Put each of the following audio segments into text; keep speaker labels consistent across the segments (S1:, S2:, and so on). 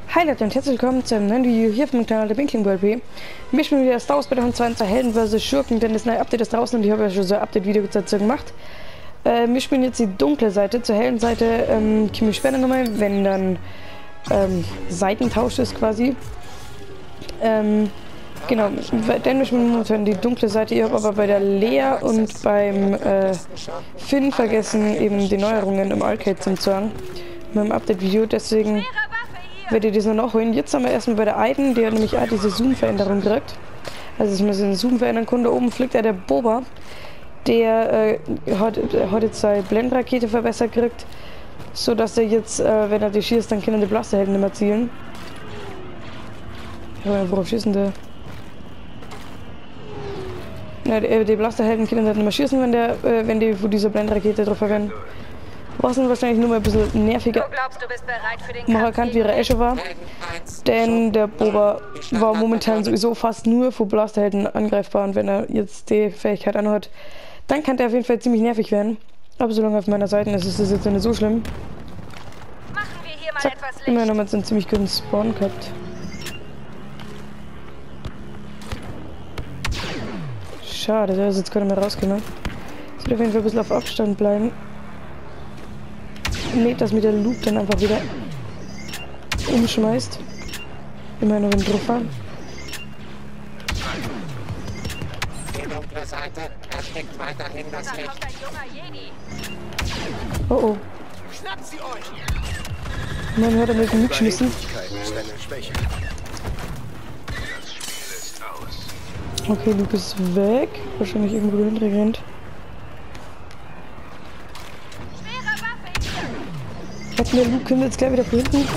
S1: Hi Leute und herzlich willkommen zu einem neuen Video hier vom Kanal der Binkling WP. Wir spielen wieder Star Wars Battlefront 2 Helden vs. Schurken, denn das neue Update ist draußen und ich habe ja schon so ein Update-Video dazu gemacht. Wir spielen jetzt die dunkle Seite. Zur hellen Seite können wir später nochmal, wenn dann Seitentausch ist quasi. Genau, denn wir spielen momentan die dunkle Seite. Ich habe aber bei der Lea und beim Finn vergessen, eben die Neuerungen im Arcade zu sagen. Mit dem Update-Video, deswegen werde ich das noch nachholen. Jetzt haben wir erstmal bei der Aiden, die hat nämlich auch diese Zoom-Veränderung gekriegt. Also dass man den Zoom verändern konnte. Oben fliegt ja der Boba. Der hat jetzt seine Blendrakete verbessert gekriegt. So dass er jetzt, wenn er die schießt, dann können die Blasterhelden nicht mehr zielen. Ja, worauf schießen der? Ja, die Blasterhelden können halt nicht mehr schießen, wenn die von dieser Blendrakete drauf verwenden. Was dann wahrscheinlich nur mal ein bisschen nerviger machen kann, wie er Esche war. Denn der Boba war momentan sowieso fast nur von Blasterhelden angreifbar und wenn er jetzt die Fähigkeit anhat, dann kann der auf jeden Fall ziemlich nervig werden. Aber solange er auf meiner Seite ist, ist das jetzt nicht so schlimm. Zack, immer noch mal so einen ziemlich guten Spawn gehabt. Schade, der ist jetzt gerade mehr rausgenommen. Sollte auf jeden Fall ein bisschen auf Abstand bleiben. Nicht, dass mir der Luke dann einfach wieder umschmeißt. Immer noch im drauf fahren.
S2: Die dunkle Seite erstickt weiterhin das Licht.
S1: Oh oh.
S2: Schnappt sie euch!
S1: Man hört er mit dem Luke schmissen. Okay, Luke ist weg. Wahrscheinlich irgendwo hinterrennt. Hat mir Luke kommt jetzt gleich wieder von hinten.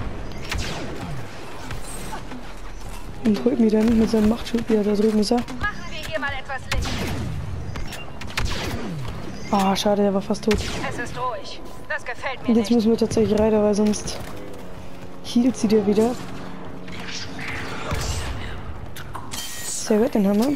S1: Und holt mich dann mit seinem Machtschub. Ja, da drüben ist er. Ah, schade, der war fast tot.
S3: Es ist ruhig. Das gefällt mir
S1: Und jetzt
S3: nicht.
S1: müssen wir tatsächlich rein, weil sonst hielt sie dir wieder. Sehr gut, den haben wir.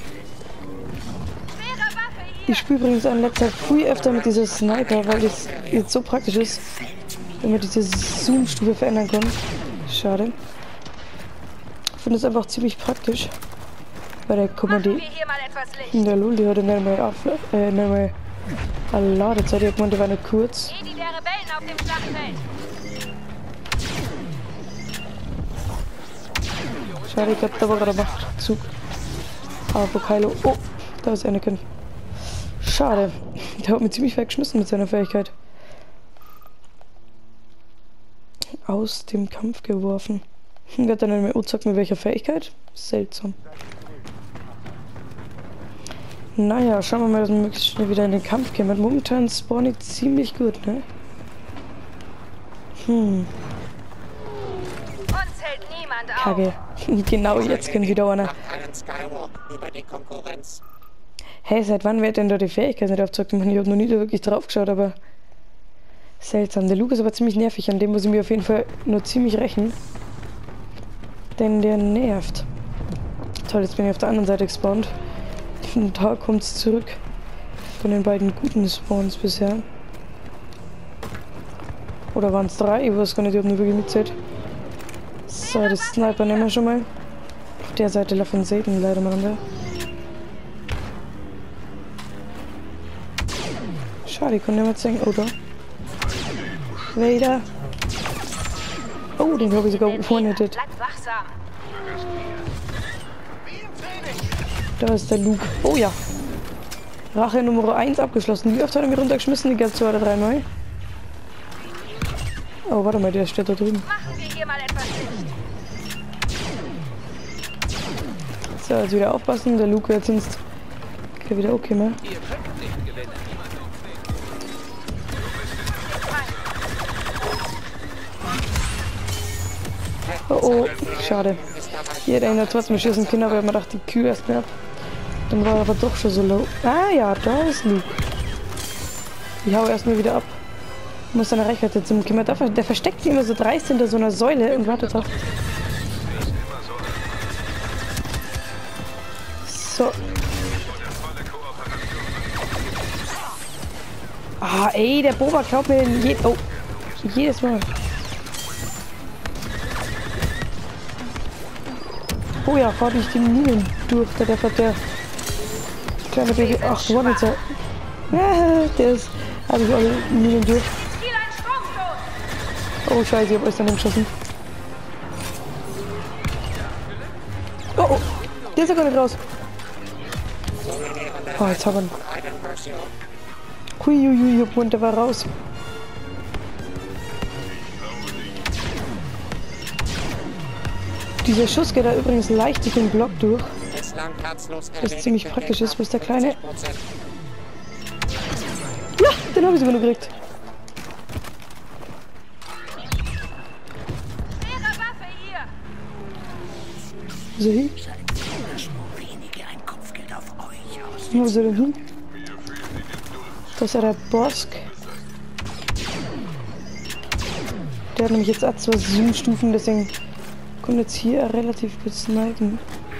S1: Ich spiele übrigens in letzter Zeit viel öfter mit dieser Sniper, weil das jetzt so praktisch ist, wenn man diese Zoom-Stufe verändern kann. Schade. Ich finde es einfach ziemlich praktisch. Bei der Kommandie. In der Lul, die hatte nicht mehr Ladezeit. Ich meinte, die war nicht kurz.
S3: Jedi der Rebellen auf dem Schlachtfeld.
S1: Schade, ich hab da war gerade Machtzug. Aber Kylo. Oh, da ist Anakin. Schade. Der hat mich ziemlich weggeschmissen mit seiner Fähigkeit. Aus dem Kampf geworfen. Der hat dann nicht mehr gesagt, mit welcher Fähigkeit. Seltsam. Naja, schauen wir mal, dass wir möglichst schnell wieder in den Kampf kommen. Momentan spawn ich ziemlich gut, ne?
S3: Uns hält niemand auf.
S1: Kacke. Genau jetzt können wieder einer.
S2: Einen Skywalk über die Konkurrenz.
S1: Hey, seit wann wird denn da die Fähigkeit nicht aufgezeigt? Ich habe noch nie da wirklich drauf geschaut, aber seltsam. Der Luke ist aber ziemlich nervig, an dem muss ich mir auf jeden Fall nur ziemlich rächen. Denn der nervt. Toll, jetzt bin ich auf der anderen Seite gespawnt. Und da kommt es zurück. Von den beiden guten Spawns bisher. Oder waren es 3? Ich weiß gar nicht, ich habe nur wirklich mitzählt. So, das Sniper nehmen wir schon mal. Auf der Seite laufen Satan leider mal runter. Schade, ich konnte nicht mehr zeigen. Oh, da. Vader. Oh, den habe ich sogar one-hitted.
S3: Bleibt wachsam.
S1: Da ist der Luke. Oh ja. Rache Nummer 1 abgeschlossen. Wie oft hat er mich runtergeschmissen? Die gab es 2 oder 3 Mal. Oh, warte mal, der steht da drüben.
S3: Machen wir hier mal etwas Licht.
S1: So, jetzt wieder aufpassen. Der Luke wird sonst wieder okay, ne? Oh oh, schade. Hier, der hat trotzdem schießen können, aber ich hab mir gedacht, die Kühe erst mehr ab. Dann war er aber doch schon so low. Ah ja, da ist Luke. Ich hau erstmal wieder ab. Muss seine Reichweite zum Kimmer. Der versteckt sich immer so dreist hinter so einer Säule und wartet auf. So. Ah, ey, der Boba klaut mir jedes Mal. Oh ja, fahr durch die Minen durch. Der fährt der kleine Baby. Ach, du warst jetzt. Ja, der ist. Habe ich alle Minen durch.
S3: Ziel ein Stromstoß.
S1: Oh, scheiße, ich hab euch daneben geschossen. Oh, oh. Der ist ja gar nicht raus. Oh, jetzt haben wir ihn. Huiuiui, und der war raus. Dieser Schuss geht da übrigens leicht durch den Block durch. Was ziemlich praktisch ist, bis der Kleine... Ja, den habe ich sogar nur gekriegt.
S3: Schwere Waffe hier.
S1: So hin. Wo ist er denn hin? Das ist ja der Bosk. Der hat nämlich jetzt auch 2 Zoom-Stufen, deswegen kommt jetzt hier relativ gut snipen.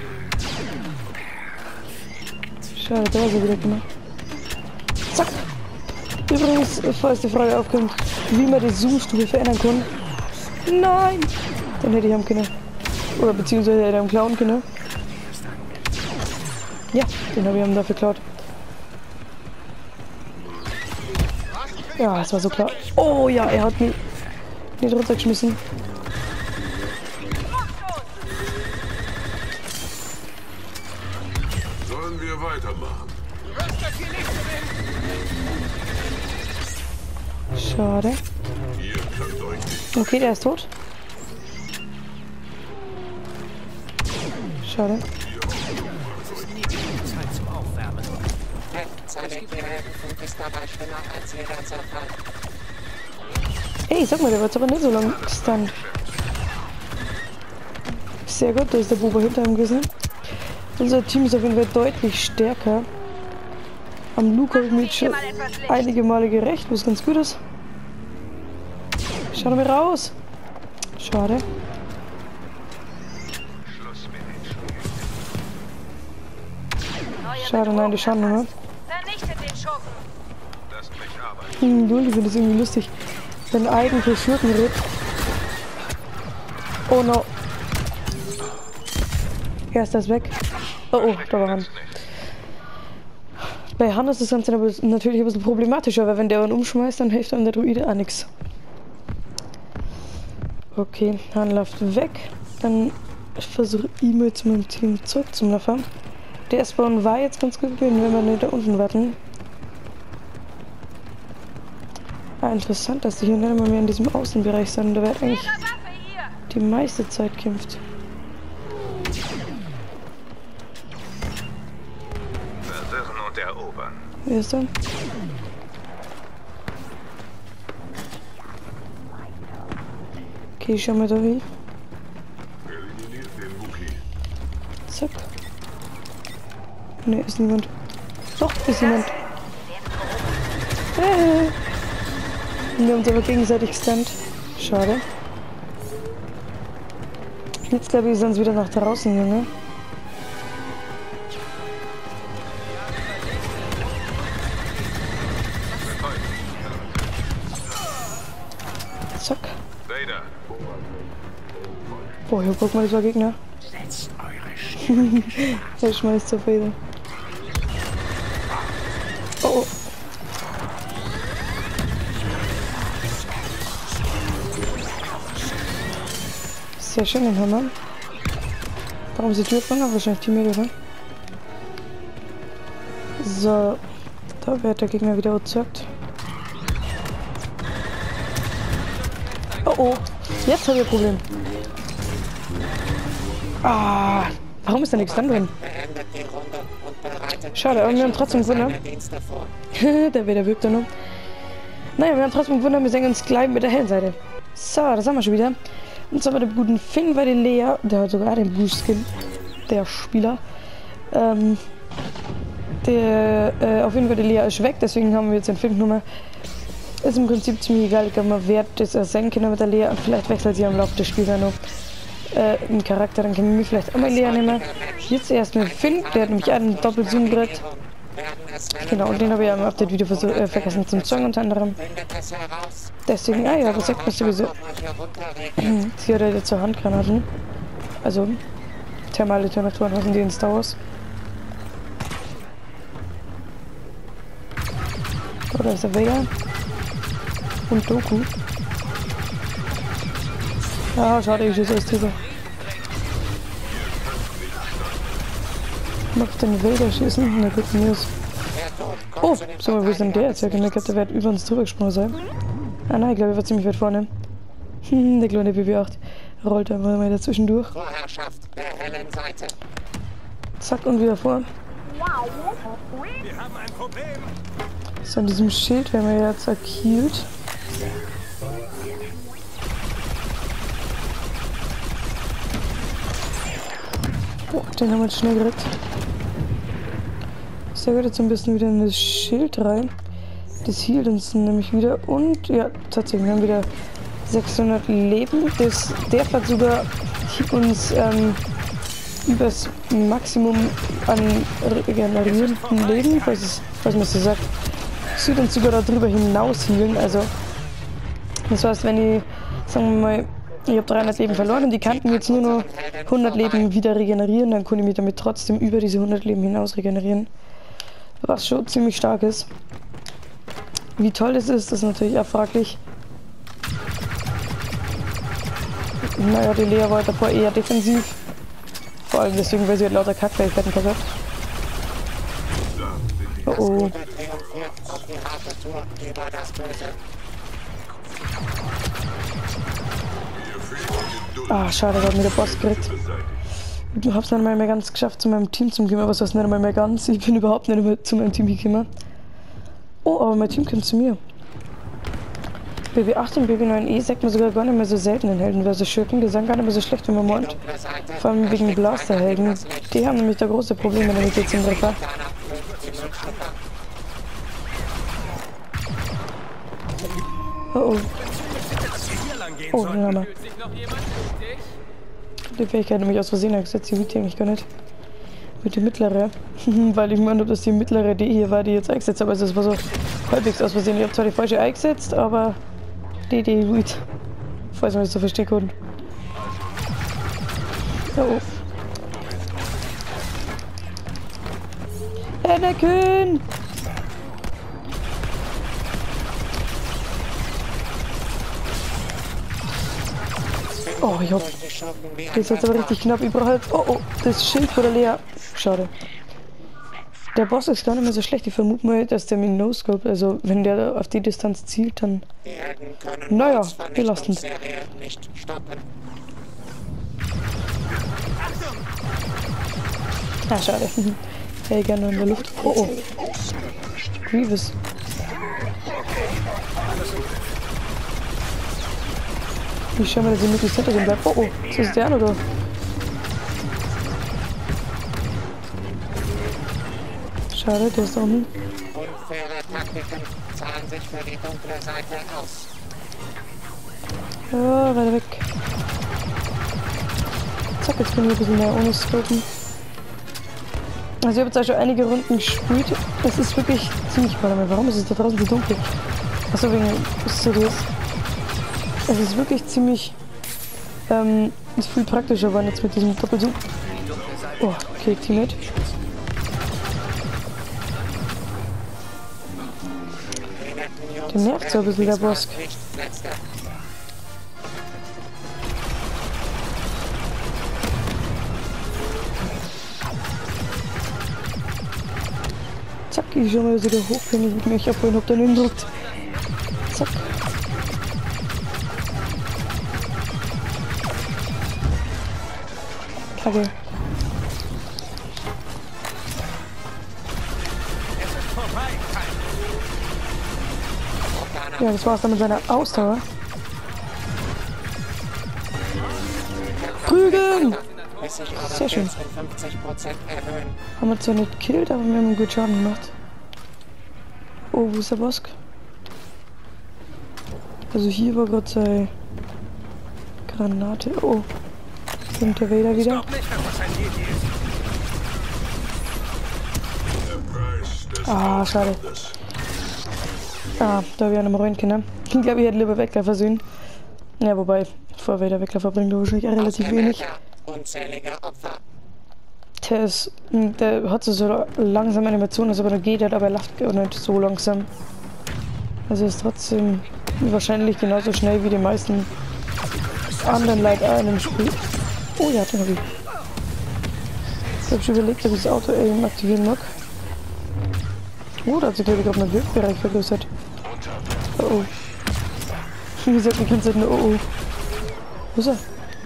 S1: Schade, da ist er wieder gemacht. Zack! Übrigens, falls die Frage aufkommt, wie man die Zoom-Stufe verändern kann. Nein! Dann hätte ich haben können. Oder beziehungsweise hätte ich haben klauen können. Ja, den habe ich ihm dafür geklaut. Ja, es war so klar. Oh ja, er hat mich nicht runtergeschmissen.
S4: Sollen wir weitermachen?
S1: Schade.
S4: Ihr könnt euch nicht.
S1: Okay, der ist tot. Schade. Ey, sag mal, der war jetzt aber nicht so lang gestunt. Sehr gut, da ist der Buber hinter ihm gewesen. Unser Team ist auf jeden Fall deutlich stärker. Am Luke habe ich mir jetzt schon einige Male gerecht, was ganz gut ist. Schau doch mal raus. Schade. Schade, nein, die schauen nur.
S3: Vernichtet den Schurken.
S1: Ich finde das irgendwie lustig. Wenn eigentlich Schurken redet. Oh no. Er ist das weg. Oh oh, da war Han. Bei Han ist das Ganze aber natürlich ein bisschen problematischer, weil wenn der ihn umschmeißt, dann hilft einem der Druide auch nichts. Okay, Han läuft weg. Dann versuche ich mal zu meinem Team zurückzulaufen. Der Spawn war jetzt ganz gut gewesen, wenn wir nicht da unten warten. Ah, interessant, dass die hier nicht immer mehr in diesem Außenbereich sind. Da wird eigentlich die meiste Zeit kämpft.
S4: Verwirren und erobern.
S1: Wer ist da? Okay, ich schau mal da hin.
S4: Eliminiert den Wookie.
S1: Zack. Ne, ist niemand. Doch, ist jemand. Wir haben uns aber gegenseitig gestunt. Schade. Jetzt glaube ich, sind sie wieder nach draußen, Junge. Zack.
S4: Vader.
S1: Boah, hier guck mal, das war Gegner. Er schmeißt zur Vader. Oh, oh. Sehr schön, den Hammer. Warum ist die Tür offen? Wahrscheinlich die Mädel, oder? So. Da wird der Gegner wieder erzeugt. Oh oh. Jetzt habe ich ein Problem. Ah. Warum ist da nichts drin? Schade, aber wir haben trotzdem gewonnen. Der wieder wirkt noch. Naja, wir haben trotzdem gewonnen. Wir sehen uns gleich mit der hellen Seite. So, das haben wir schon wieder. Und zwar mit dem guten Finn bei den Lea. Der hat sogar den Boost-Skin. Der Spieler. Auf jeden Fall die Lea ist weg. Deswegen haben wir jetzt den Finn Nummer. Ist im Prinzip ziemlich egal. Ich glaube, man wird das senken mit der Lea. Und vielleicht wechselt sie am Laufe des Spiels noch. Einen Charakter, dann können wir vielleicht auch mal Lea nehmen. Jetzt erst mit Finn, der hat nämlich einen Doppelzoom-Brett. Genau, und den habe ich ja im Update-Video vergessen zum Song unter anderem. Deswegen, ja, das sagt mir sowieso. Sie hat ja zur Handgranaten. Also, thermale Temperaturen hatten die in Star Wars. Oh, da ist der Vader. Und Doku. Ah, schade, ich schieße alles drüber. Macht den Vader schießen? Na gut, News. Oh, sag mal, wo ist denn der jetzt? Ich glaube, der wird über uns drüber gesprungen sein. Ah nein, ich glaube, er war ziemlich weit vorne. Der kleine BB-8 rollt einfach mal dazwischen durch.
S2: Vorherrschaft der hellen Seite.
S1: Zack und wieder vor.
S5: Wir haben ein Problem.
S1: So, an diesem Schild werden wir jetzt akkielt. Oh, den haben wir jetzt schnell gekriegt. Sehr gut, jetzt ein bisschen wieder in das Schild rein. Das hielt uns nämlich wieder und ja, tatsächlich, wir haben wieder 600 Leben. Der hat sogar uns über das Maximum an regenerierenden Leben, falls man so sagt, sieht uns sogar darüber hinaus hielen. Also, das heißt, wenn ich, sagen wir mal, ich habe 300 Leben verloren und die kannten jetzt nur noch 100 Leben wieder regenerieren, dann konnte ich mich damit trotzdem über diese 100 Leben hinaus regenerieren. Was schon ziemlich stark ist. Wie toll das ist natürlich auch fraglich. Naja, die Lea war davor eher defensiv. Vor allem deswegen, weil sie halt lauter Kackfähigkeiten gehabt hat. Oh oh. Ah, schade, da hat mir der Boss gekriegt. Ich hab's nicht einmal mehr ganz geschafft, zu meinem Team zu kommen, aber es heißt nicht einmal mehr ganz. Ich bin überhaupt nicht mehr zu meinem Team gekommen. Oh, aber mein Team kommt zu mir. BB8 und BB9E sagt man sogar gar nicht mehr so selten in Helden versus Schurken. Die sind gar nicht mehr so schlecht, wie man meint. Vor allem wegen Blasterhelden. Die haben nämlich da große Probleme damit jetzt im Treffer. Oh oh. Oh, den haben wir. Die Fähigkeit nämlich aus Versehen eingesetzt, die liegt eigentlich gar nicht. Mit der mittlere. Weil ich meine, ob das die mittlere die hier war, die jetzt eingesetzt habe. Also das war so halbwegs aus Versehen. Ich habe zwar die falsche eingesetzt, aber die gut. Falls man das so verstehen kann. Oh. Anakin! Oh, ich hab. Das ist jetzt aber richtig knapp. Ich brauche halt. Oh, oh, das Schild von der Lea. Schade. Der Boss ist gar nicht mehr so schlecht. Ich vermute mal, dass der mit No-Scope, also wenn der auf die Distanz zielt, dann. Naja, belastend. Ah, schade. Hey, gerne in der Luft. Oh, oh. Grievous. Ich schau mal, dass ich möglichst hinter dem bleibt. Oh, oh, so ist der oder? Schade, der ist da unten.
S2: Unfaire Taktiken zahlen sich für die dunkle Seite aus.
S1: Ja, weiter weg. Zack, jetzt bin ich ein bisschen mehr ohne Scopen. Also ich habe jetzt auch schon einige Runden gespielt. Es ist wirklich ziemlich cool. Warum ist es da draußen so dunkel? Achso, wegen Studios. Es ist wirklich ziemlich ist viel praktischer geworden jetzt mit diesem Doppelzoom. Oh, okay, Teammate. Der nervt so ein bisschen, der Boss. Zack, ich schau mal, dass ich da hoch bin. Ich will mich abholen, ob der nicht drückt. Zack. Kacke. Ja, das war's dann mit seiner Ausdauer. Prügeln! Sehr schön. Haben wir zwar nicht gekillt, aber wir haben einen guten Schaden gemacht. Oh, wo ist der Bosk? Also hier war gerade seine Granate. Oh, kommt der Vader wieder. Ah, schade. Ah, da habe ich einen am Reuen können. Ich glaube, ich hätte lieber Wegläufer sehen. Ja, wobei, vor Vader Wegläufer bringt er wahrscheinlich auch relativ wenig.
S2: Unzählige Opfer.
S1: Der hat so langsame Animationen, also aber der geht halt, aber er läuft auch nicht so langsam. Also ist trotzdem wahrscheinlich genauso schnell wie die meisten anderen Leute auch in dem Spiel. Oh ja, den hab ich. Ich hab schon überlegt, ob ich das Auto eben aktivieren mag. Oh, da hat sich glaube ich gerade mein Wirkbereich vergrößert. Oh oh. Wie gesagt, die ganze Zeit nur oh oh. Wo ist er?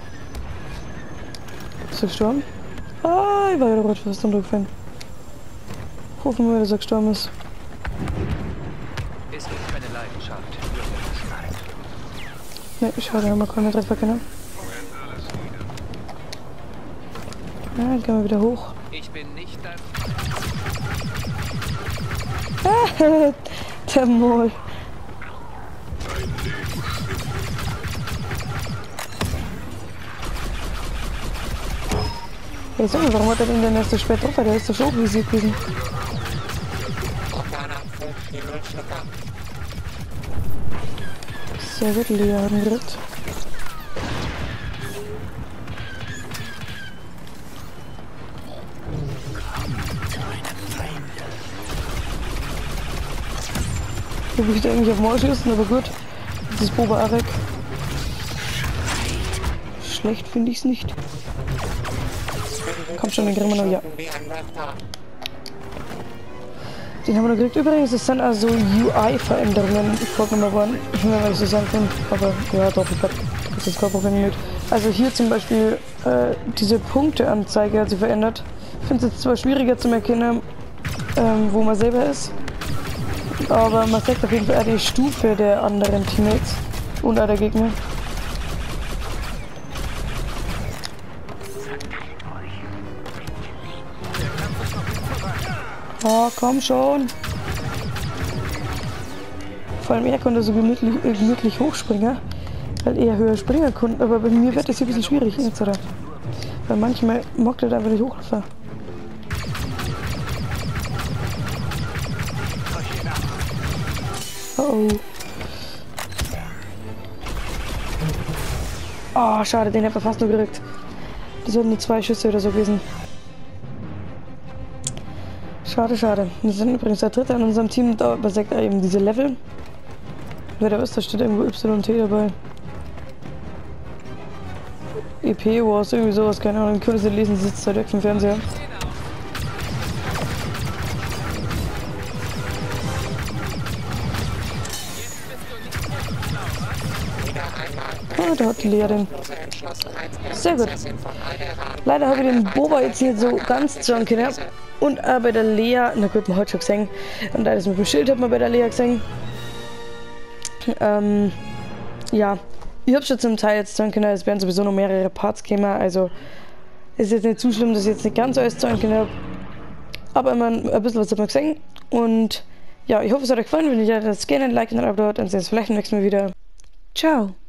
S1: Ist er gestorben? Ah, ich war wieder gerade fast runtergefallen. Hoffen wir, dass er gestorben ist.
S6: Es gibt keine Leidenschaft.
S1: Ne, schade, haben wir keine Treffer können. Ja, dann gehen wir wieder hoch.
S6: Ich bin nicht dein...
S1: Der Mol. Hey, so, warum hat er den denn erst so spät drauf? Der ist doch schon hochvisiert gewesen. Sehr gut, Leon Ritt. Ich möchte eigentlich auf Maul schießen, aber gut. Das ist Boba Arek. Schlecht finde ich es nicht. Kommt schon, den kriegen wir noch, ja. Den haben wir noch gekriegt. Übrigens, es sind also UI-Veränderungen vorgenommen worden. Ich weiß nicht, was ich so sagen kann, aber ja, doch, ich glaube, das ist kein Problem mit. Also hier zum Beispiel diese Punkteanzeige hat sich verändert. Ich finde es jetzt zwar schwieriger zu erkennen, wo man selber ist, aber man sagt auf jeden Fall auch die Stufe der anderen Teammates und auch der Gegner. Oh, komm schon. Vor allem er konnte so gemütlich hochspringen, weil er höher springen konnte, aber bei mir wird das hier ein bisschen schwierig jetzt, oder? Weil manchmal mockt er da einfach nicht hochlaufen. Oh oh. Oh, schade, den hat er fast nur gekriegt. Das sind nur 2 Schüsse oder so gewesen. Schade, schade. Wir sind übrigens der Dritte in unserem Team, da besagt er eben diese Level. Wer da ist, da steht irgendwo YT dabei. EP Wars, irgendwie sowas, keine Ahnung. Können Sie lesen, sitzt da direkt vom Fernseher. Ah, da hat die Lea den. Sehr gut. Leider habe ich den Boba jetzt nicht so ganz sagen können. Und bei der Lea, na gut, man hat schon gesehen. Und da das mit dem Schild hat man bei der Lea gesehen. Ja, ich habe schon zum Teil jetzt sagen können, es werden sowieso noch mehrere Parts kommen. Also ist jetzt nicht zu schlimm, dass ich jetzt nicht ganz alles sagen kann. Aber immer ein bisschen was hat man gesehen. Und ja, ich hoffe, es hat euch gefallen. Wenn ihr das gerne ein Like und ein Abo habt, dann sehen wir uns vielleicht beim nächsten Mal wieder. Ciao.